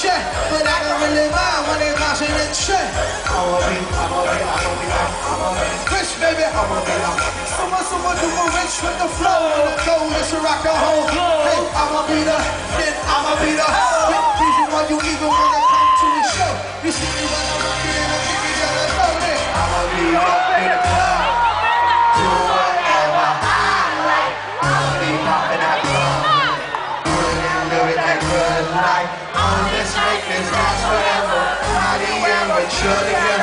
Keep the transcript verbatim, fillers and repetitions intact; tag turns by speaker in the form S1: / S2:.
S1: shit, but I don't really mind when they bouncing and shit. I'ma be, I'ma be, I'ma be, I'ma be rich, baby. I'ma be, I'ma someone do more rich with the flow and the gold. It's a rock the whole. Hey, I'ma be the, then I'ma be the reason why you even wanna come to the show. You see me when I'm rocking and I'm kicking down the road. I'ma be up in the club, do whatever I like. I'ma be popping that club, doing and living that good life. I'm just making last forever. Not the amateur.